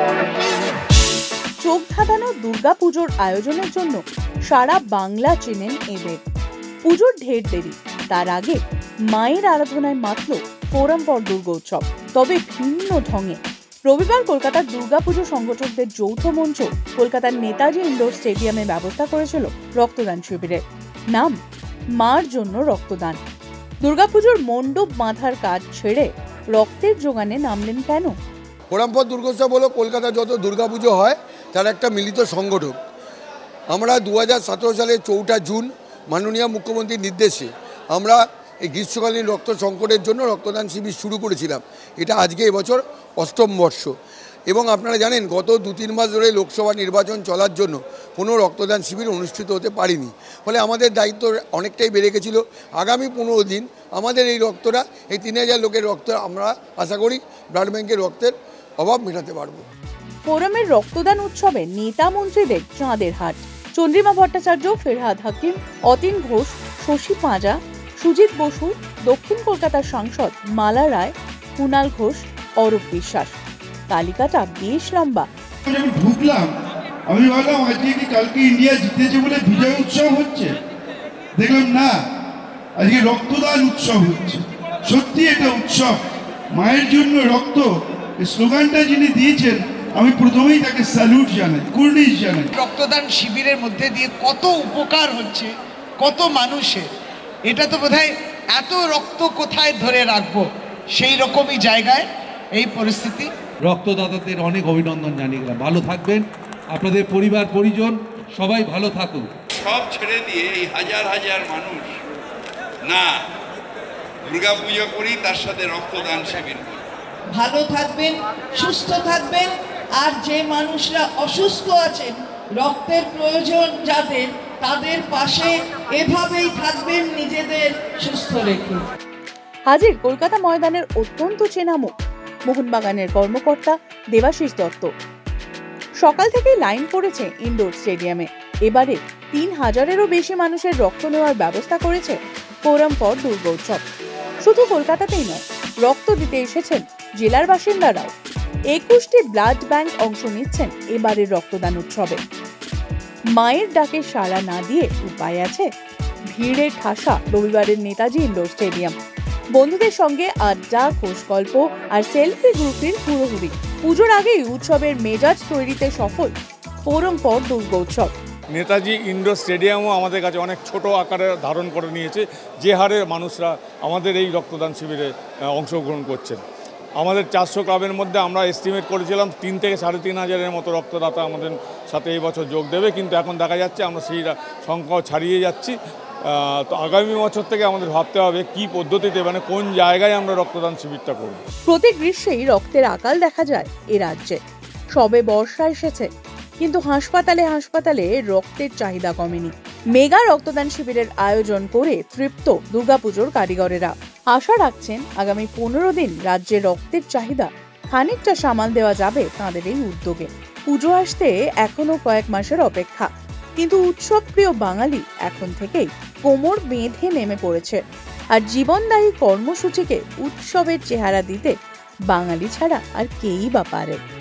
চোখ ধাঁধানো দুর্গাপুজোর আয়োজনের জন্য সারা বাংলা চেনেন এদের। পুজোর ঢের দেরি, তার আগে মায়ের আরাধনায় মাতল ফোরাম ফর দুর্গোৎসব, তবে ভিন্ন ঢঙে। রবিবার কলকাতার দুর্গাপুজো সংগঠকদের যৌথ মঞ্চ কলকাতার নেতাজি ইন্ডোর স্টেডিয়ামে ব্যবস্থা করেছিল রক্তদান শিবিরের। নাম মার জন্য রক্তদান। দুর্গাপুজোর মণ্ডপ বাঁধার কাজ ছেড়ে রক্তের যোগানে নামলেন কেন? ফোরাম ফর দুর্গোৎসব হলো কলকাতা যত দুর্গাপুজো হয় তার একটা মিলিত সংগঠন। আমরা 2017 সালের 4 জুন মাননীয় মুখ্যমন্ত্রীর নির্দেশে আমরা এই গ্রীষ্মকালীন রক্ত সংকটের জন্য রক্তদান শিবির শুরু করেছিলাম। এটা আজকে এবছর 8ম বর্ষ এবং আপনারা জানেন গত 2-3 মাস ধরে লোকসভা নির্বাচন চলার জন্য কোনো রক্তদান শিবির অনুষ্ঠিত হতে পারেনি। ফলে আমাদের দায়িত্ব অনেকটাই বেড়ে গেছিলো। আগামী 15 দিন আমাদের এই রক্তটা, এই 3000 লোকের রক্ত আমরা আশা করি ব্লাড ব্যাংকের রক্তের অভাব মেটাতে পারবো। ফোরামের রক্তদান উৎসবে নেতা মন্ত্রীদের চাঁদের হাট। চন্দ্রিমা ভট্টাচার্য, ফেরহাদ হাকিম, অতীন ঘোষ, শশী পাঁজা, সুজিত বসু, দক্ষিণ কলকাতার সাংসদ মালা রায়, কুণাল ঘোষ, অরূপ বিশ্বাস। তালিকাটা বেশ লম্বা। ঢুকলাম, আমি ভাবলাম আজকে কি কালকে ইন্ডিয়া জিতেছে বলে বিজয় উৎসব হচ্ছে, দেখলাম না, আজকে রক্তদান উৎসব হচ্ছে। সত্যি এটা উৎসব, মায়ের জন্য রক্ত, এই স্লোগানটা যিনি দিয়েছেন আমি প্রথমেই তাকে স্যালুট জানাই, কুর্নিশ জানাই। রক্তদান শিবিরের মধ্যে দিয়ে কত উপকার হচ্ছে কত মানুষের, এটা তো বোধহয় এত রক্ত কোথায় ধরে রাখবো সেই রকমই জায়গায় এই পরিস্থিতি। রক্তদাতাদের অনেক অভিনন্দন জানিয়ে গেলাম। ভালো থাকবেন, আপনাদের পরিবার পরিজন সবাই ভালো থাকুন। সব ছেড়ে দিয়ে এই হাজার হাজার মানুষ না দুর্গা পুজো করি, তার সাথে রক্তদান শিবির। ভালো থাকবেন, সুস্থ থাকবেন, আর যে মানুষরা অসুস্থ আছেন, রক্তের প্রয়োজন যাদের, তাদের পাশে এভাবেই থাকবেন নিজেদের সুস্থ রেখে। হাজির কলকাতা ময়দানের অত্যন্ত চেনা মুখ, মোহনবাগানের কর্মকর্তা দেবাশিস দত্ত। সকাল থেকেই লাইন পড়েছে ইন্ডোর স্টেডিয়ামে। এবারে 3000-এরও বেশি মানুষের রক্ত নেওয়ার ব্যবস্থা করেছে ফোরাম ফর দুর্গোৎসব। শুধু কলকাতাতেই নয়, রক্ত দিতে এসেছেন জেলার বাসিন্দারাও। 21টি ব্লাড ব্যাংক অংশ নিচ্ছেন এবারের রক্তদান উৎসবে। মায়ের ডাকে সাড়া না দিয়ে উপায় আছে? ভিড়ে ঠাসা রবিবারের নেতাজি ইন্ডোর স্টেডিয়াম। বন্ধুদের সঙ্গে আড্ডা, খোশ গল্প আর সেলফি গ্রুপের হুড়োহুড়ি। পুজোর আগেই উৎসবের মেজাজ তৈরিতে সফল forum for Durgotsav. Netaji indoor স্টেডিয়ামও আমাদের কাছে অনেক ছোট আকারে ধারণ করে নিয়েছে, যে হারে মানুষরা আমাদের এই রক্তদান শিবিরে অংশগ্রহণ করছেন। আমাদের 400 ক্লাবের মধ্যে আমরা এস্টিমেট করেছিলাম 3 থেকে 3500-এর মতো রক্তদাতা আমাদের সাথে এই বছর যোগ দেবে, কিন্তু এখন দেখা যাচ্ছে আমরা সেই সংখ্যাও ছাড়িয়ে যাচ্ছি। তো আগামী বছর থেকে আমাদের ভাবতে হবে কি পদ্ধতিতে, মানে কোন জায়গায় আমরা রক্তদান শিবিরটা করব। প্রতি গ্রীষ্মেই রক্তের আকাল দেখা যায় এ রাজ্যে। সবে বর্ষা এসেছে, কিন্তু হাসপাতালে রক্তের চাহিদা কমেনি। মেগা রক্তদান শিবিরের আয়োজন করে তৃপ্ত দুর্গাপুজোর কারিগরেরা। আশা রাখছেন আগামী 15 দিন রাজ্যে রক্তের চাহিদা খানিকটা সামাল দেওয়া যাবে তাঁদের এই উদ্যোগে। পুজো আসতে এখনো কয়েক মাসের অপেক্ষা, কিন্তু উৎসব প্রিয় বাঙালি এখন থেকেই কোমর বেঁধে নেমে পড়েছে। আর জীবনদায়ী কর্মসূচিকে উৎসবের চেহারা দিতে বাঙালি ছাড়া আর কেই বা পারে।